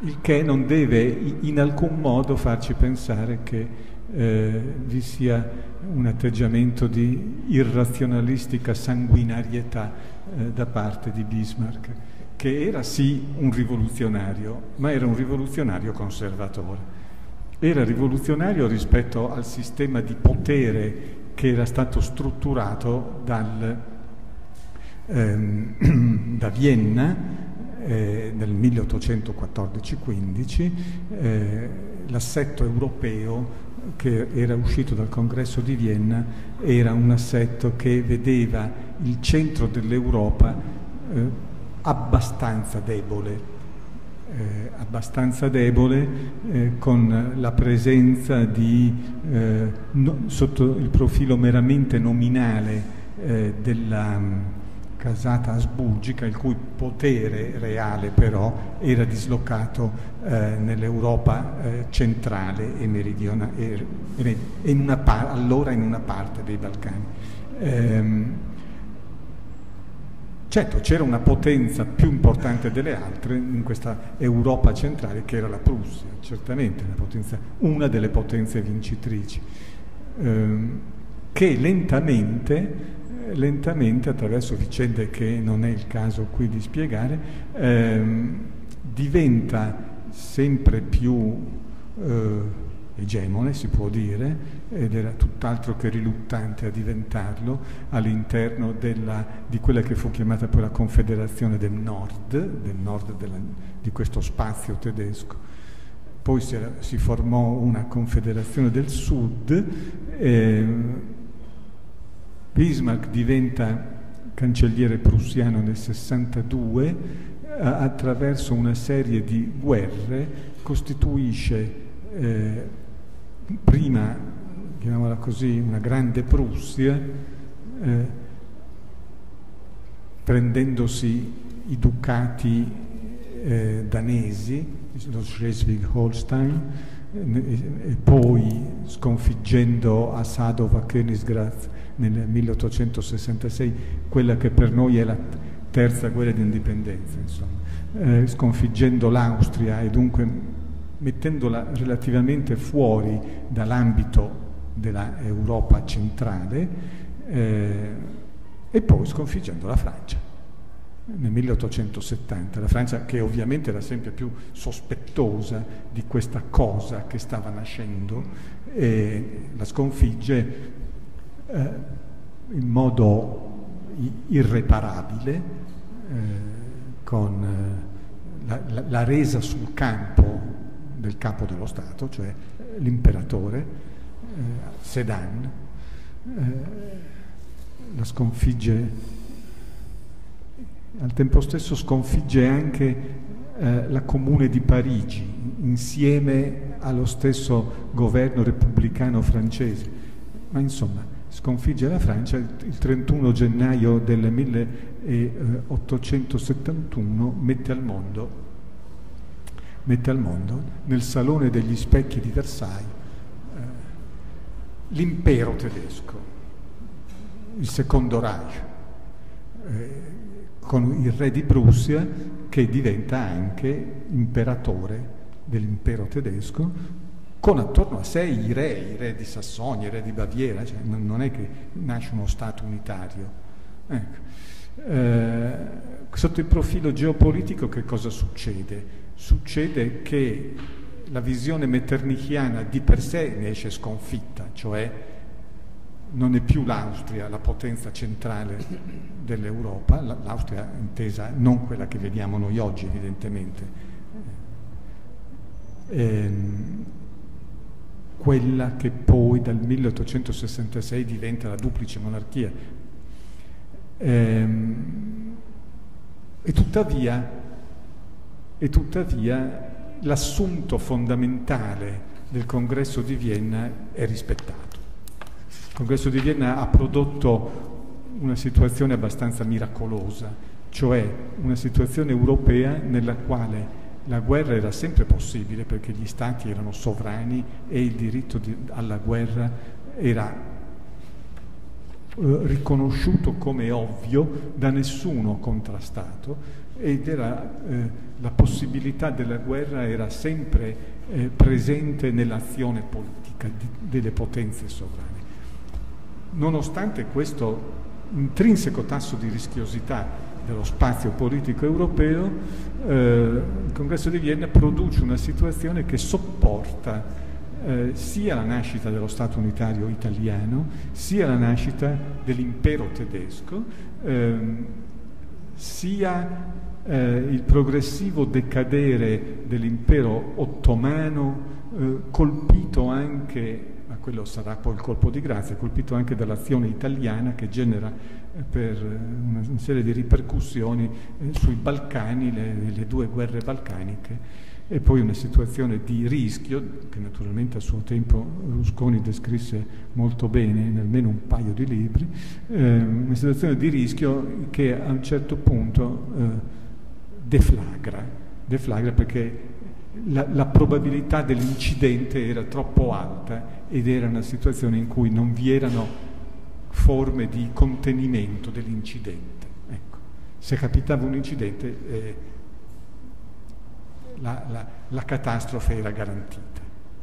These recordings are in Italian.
il che non deve in alcun modo farci pensare che vi sia un atteggiamento di irrazionalistica sanguinarietà da parte di Bismarck, che era sì un rivoluzionario, ma era un rivoluzionario conservatore. Era rivoluzionario rispetto al sistema di potere che era stato strutturato da Vienna nel 1814-15, l'assetto europeo che era uscito dal Congresso di Vienna era un assetto che vedeva il centro dell'Europa abbastanza debole, con la presenza sotto il profilo meramente nominale della casata asburgica, il cui potere reale però era dislocato nell'Europa centrale e meridionale, allora in una parte dei Balcani. Certo, c'era una potenza più importante delle altre in questa Europa centrale, che era la Prussia, certamente una delle potenze vincitrici, che lentamente, attraverso vicende che non è il caso qui di spiegare, diventa sempre più egemone, si può dire, ed era tutt'altro che riluttante a diventarlo all'interno di quella che fu chiamata poi la Confederazione del Nord di questo spazio tedesco. Poi si formò una Confederazione del Sud. Bismarck diventa cancelliere prussiano nel 62, attraverso una serie di guerre costituisce prima, chiamiamola così, una grande Prussia, prendendosi i ducati danesi, lo Schleswig-Holstein, e poi sconfiggendo a Sadova, Königsgrätz nel 1866, quella che per noi è la terza guerra di indipendenza, insomma, sconfiggendo l'Austria e dunque mettendola relativamente fuori dall'ambito della Europa centrale, e poi sconfiggendo la Francia nel 1870, la Francia che ovviamente era sempre più sospettosa di questa cosa che stava nascendo, e la sconfigge in modo irreparabile, con la resa sul campo del capo dello Stato, cioè l'imperatore Sedan, la sconfigge. Al tempo stesso sconfigge anche la Comune di Parigi, insieme allo stesso governo repubblicano francese. Ma insomma, sconfigge la Francia il 31 gennaio del 1871, mette al mondo nel Salone degli Specchi di Versailles l'impero tedesco, il secondo Reich, con il re di Prussia che diventa anche imperatore dell'impero tedesco, con attorno a sé i re di Sassonia, i re di Baviera, cioè non è che nasce uno Stato unitario. Ecco. Sotto il profilo geopolitico che cosa succede? Succede che la visione metternichiana di per sé ne esce sconfitta, cioè non è più l'Austria la potenza centrale dell'Europa, l'Austria intesa non quella che vediamo noi oggi evidentemente, quella che poi dal 1866 diventa la duplice monarchia. E tuttavia l'assunto fondamentale del Congresso di Vienna è rispettato. Il Congresso di Vienna ha prodotto una situazione abbastanza miracolosa, cioè una situazione europea nella quale la guerra era sempre possibile perché gli stati erano sovrani e il diritto alla guerra era riconosciuto come ovvio, da nessuno contrastato, ed era la possibilità della guerra era sempre presente nell'azione politica delle potenze sovrane. Nonostante questo intrinseco tasso di rischiosità dello spazio politico europeo, il Congresso di Vienna produce una situazione che sopporta sia la nascita dello Stato unitario italiano, sia la nascita dell'impero tedesco, sia il progressivo decadere dell'impero ottomano, colpito anche, ma quello sarà poi il colpo di grazia, colpito anche dall'azione italiana che genera per una serie di ripercussioni sui Balcani, le due guerre balcaniche, e poi una situazione di rischio che naturalmente a suo tempo Rusconi descrisse molto bene in almeno un paio di libri, una situazione di rischio che a un certo punto deflagra perché la probabilità dell'incidente era troppo alta ed era una situazione in cui non vi erano forme di contenimento dell'incidente. Ecco. Se capitava un incidente la catastrofe era garantita.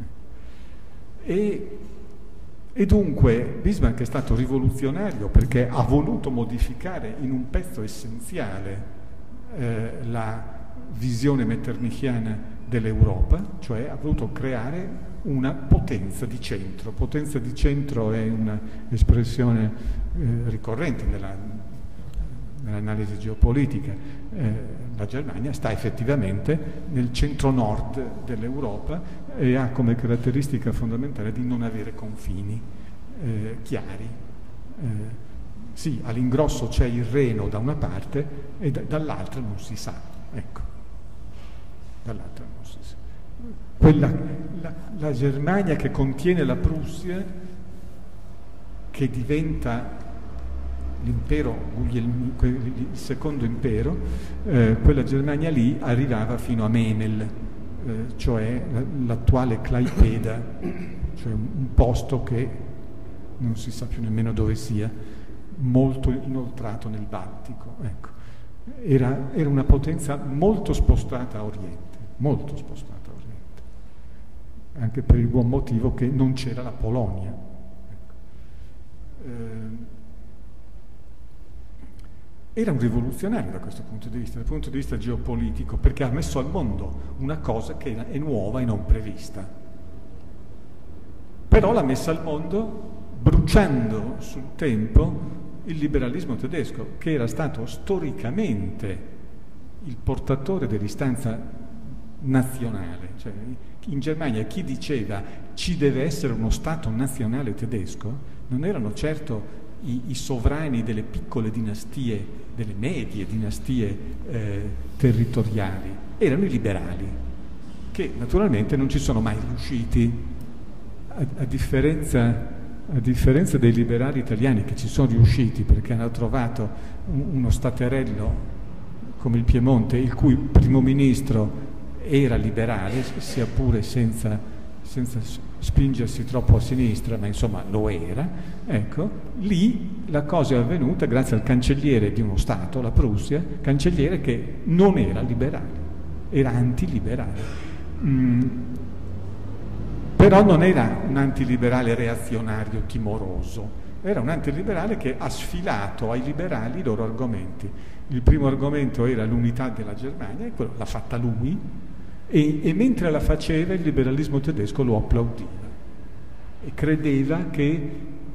E dunque Bismarck è stato rivoluzionario perché ha voluto modificare in un pezzo essenziale la visione metternichiana dell'Europa, cioè ha voluto creare una potenza di centro. Potenza di centro è un'espressione ricorrente nell'analisi geopolitica. La Germania sta effettivamente nel centro-nord dell'Europa e ha come caratteristica fondamentale di non avere confini chiari. Sì, all'ingrosso c'è il Reno da una parte e dall'altra non si sa. Ecco, dall'altra non si sa. La Germania che contiene la Prussia, che diventa l'impero, il secondo impero, quella Germania lì arrivava fino a Memel, cioè l'attuale Klaipėda, cioè un posto che non si sa più nemmeno dove sia, molto inoltrato nel Baltico. Ecco. Era una potenza molto spostata a oriente, molto spostata a oriente, anche per il buon motivo che non c'era la Polonia. Ecco. Era un rivoluzionario da questo punto di vista, dal punto di vista geopolitico, perché ha messo al mondo una cosa che è nuova e non prevista. Però l'ha messa al mondo bruciando sul tempo il liberalismo tedesco, che era stato storicamente il portatore dell'istanza nazionale. Cioè, in Germania chi diceva ci deve essere uno Stato nazionale tedesco non erano certo i sovrani delle piccole dinastie, delle medie dinastie territoriali, erano i liberali, che naturalmente non ci sono mai riusciti, a differenza dei liberali italiani che ci sono riusciti perché hanno trovato uno staterello come il Piemonte, il cui primo ministro era liberale, sia pure senza spingersi troppo a sinistra, ma insomma lo era. Ecco, lì la cosa è avvenuta grazie al cancelliere di uno Stato, la Prussia, cancelliere che non era liberale, era antiliberale. Però non era un antiliberale reazionario timoroso, era un antiliberale che ha sfilato ai liberali i loro argomenti. Il primo argomento era l'unità della Germania, e quello l'ha fatta lui, e mentre la faceva il liberalismo tedesco lo applaudiva e credeva che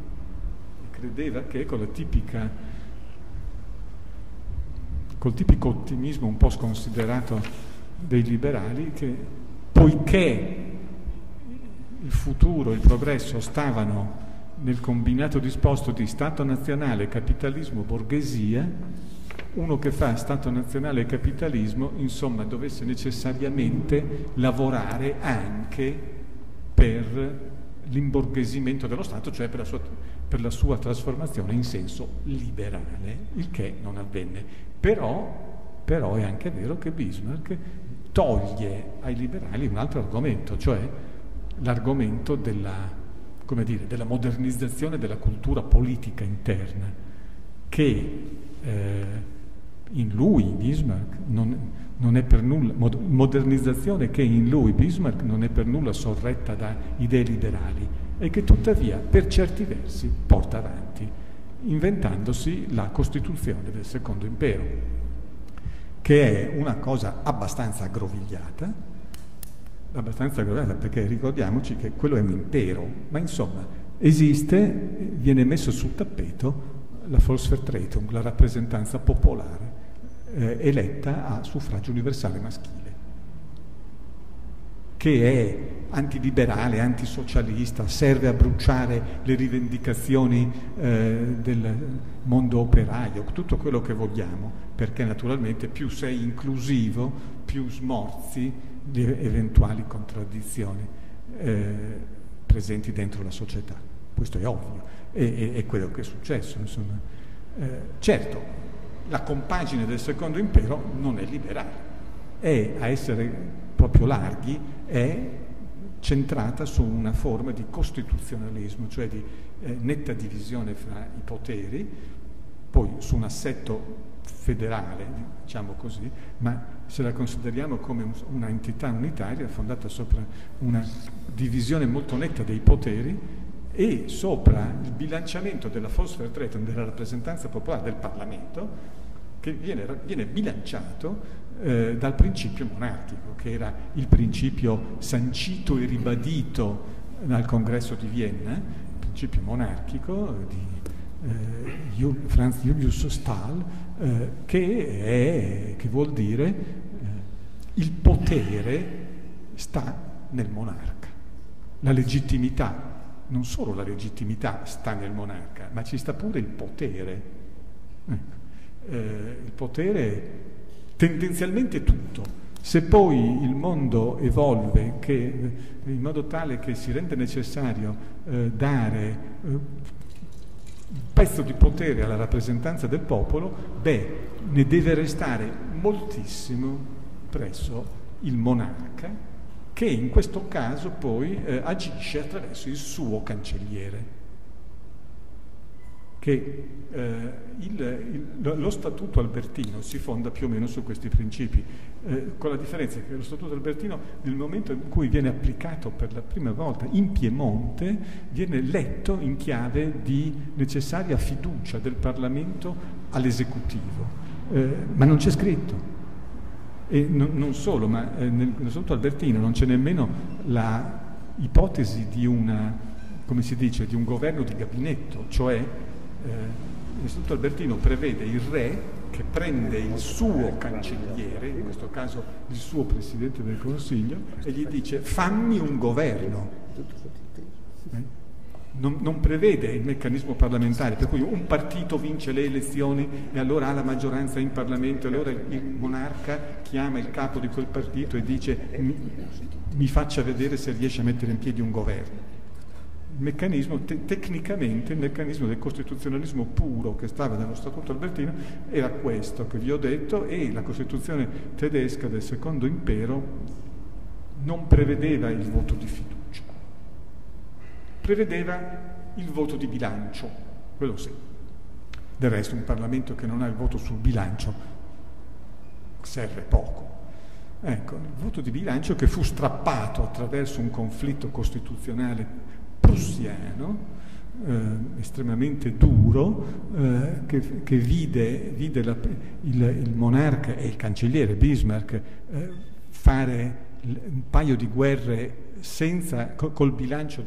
col tipico ottimismo un po' sconsiderato dei liberali, che poiché il futuro, il progresso stavano nel combinato disposto di Stato nazionale, capitalismo, borghesia, uno che fa Stato nazionale e capitalismo, insomma, dovesse necessariamente lavorare anche per l'imborghesimento dello Stato, cioè per la sua trasformazione in senso liberale, il che non avvenne. Però è anche vero che Bismarck toglie ai liberali un altro argomento, cioè l'argomento come dire, della modernizzazione della cultura politica interna, che in lui Bismarck non è per nulla, modernizzazione che in lui Bismarck non è per nulla sorretta da idee liberali e che tuttavia per certi versi porta avanti, inventandosi la Costituzione del Secondo Impero, che è una cosa abbastanza aggrovigliata perché ricordiamoci che quello è un impero, ma insomma esiste, viene messo sul tappeto la Volksvertretung, la rappresentanza popolare eletta a suffragio universale maschile, che è antiliberale, antisocialista, serve a bruciare le rivendicazioni del mondo operaio, tutto quello che vogliamo, perché naturalmente più sei inclusivo, più smorzi le eventuali contraddizioni presenti dentro la società. Questo è ovvio, è quello che è successo, insomma. Certo, la compagine del Secondo Impero non è liberale, è, a essere proprio larghi, è centrata su una forma di costituzionalismo, cioè di netta divisione fra i poteri, poi su un assetto federale, diciamo così, ma se la consideriamo come una entità unitaria fondata sopra una divisione molto netta dei poteri e sopra il bilanciamento della Volksvertretung, della rappresentanza popolare del Parlamento, che viene bilanciato dal principio monarchico, che era il principio sancito e ribadito dal Congresso di Vienna, il principio monarchico di Franz Julius Stahl, che vuol dire il potere sta nel monarca, la legittimità, non solo la legittimità sta nel monarca, ma ci sta pure il potere. Il potere tendenzialmente tutto. Se poi il mondo evolve in modo tale che si rende necessario dare un pezzo di potere alla rappresentanza del popolo, ne deve restare moltissimo presso il monarca, che in questo caso poi agisce attraverso il suo cancelliere. Che lo Statuto Albertino si fonda più o meno su questi principi, con la differenza che lo Statuto Albertino, nel momento in cui viene applicato per la prima volta in Piemonte, viene letto in chiave di necessaria fiducia del Parlamento all'esecutivo, ma non c'è scritto. E non solo, ma nello Statuto Albertino non c'è nemmeno la ipotesi di come si dice, di un governo di gabinetto, cioè l'Istituto Albertino prevede il re che prende il suo cancelliere, in questo caso il suo Presidente del Consiglio, e gli dice fammi un governo. Non prevede il meccanismo parlamentare, per cui un partito vince le elezioni e allora ha la maggioranza in Parlamento, e allora il monarca chiama il capo di quel partito e dice mi faccia vedere se riesce a mettere in piedi un governo. Il meccanismo, tecnicamente, il meccanismo del costituzionalismo puro che stava nello Statuto Albertino era questo che vi ho detto, e la Costituzione tedesca del Secondo Impero non prevedeva il voto di fiducia, prevedeva il voto di bilancio, quello sì. Del resto un Parlamento che non ha il voto sul bilancio serve poco. Ecco, il voto di bilancio che fu strappato attraverso un conflitto costituzionale prussiano, estremamente duro, che vide il monarca e il cancelliere Bismarck fare un paio di guerre col bilancio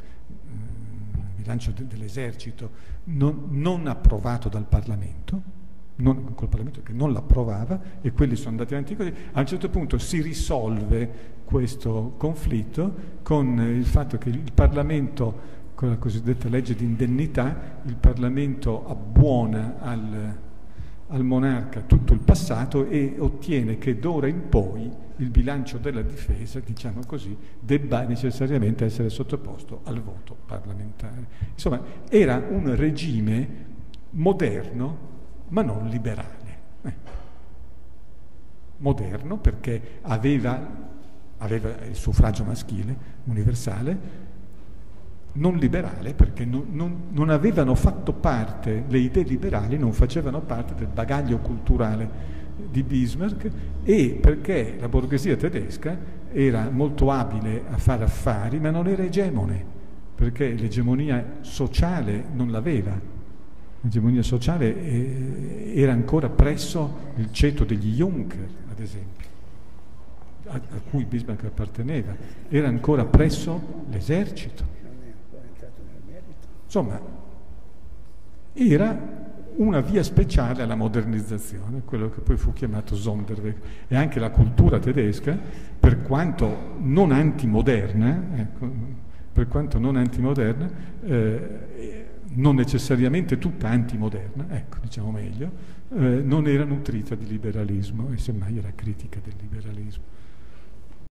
dell'esercito non approvato dal Parlamento, col Parlamento che non l'approvava, e quelli sono andati avanti così. A un certo punto si risolve questo conflitto con il fatto che il Parlamento, con la cosiddetta legge di indennità, il Parlamento abbuona al monarca tutto il passato e ottiene che d'ora in poi il bilancio della difesa, diciamo così, debba necessariamente essere sottoposto al voto parlamentare. Insomma, era un regime moderno ma non liberale. Moderno perché aveva il suffragio maschile universale, non liberale, perché non avevano fatto parte, le idee liberali non facevano parte del bagaglio culturale di Bismarck, e perché la borghesia tedesca era molto abile a fare affari, ma non era egemone, perché l'egemonia sociale non l'aveva. L'egemonia sociale era ancora presso il ceto degli Junker, ad esempio, a cui Bismarck apparteneva, era ancora presso l'esercito. Insomma, era una via speciale alla modernizzazione, quello che poi fu chiamato Sonderweg. E anche la cultura tedesca, per quanto non antimoderna, non necessariamente tutta antimoderna, ecco, diciamo meglio, non era nutrita di liberalismo, e semmai era critica del liberalismo.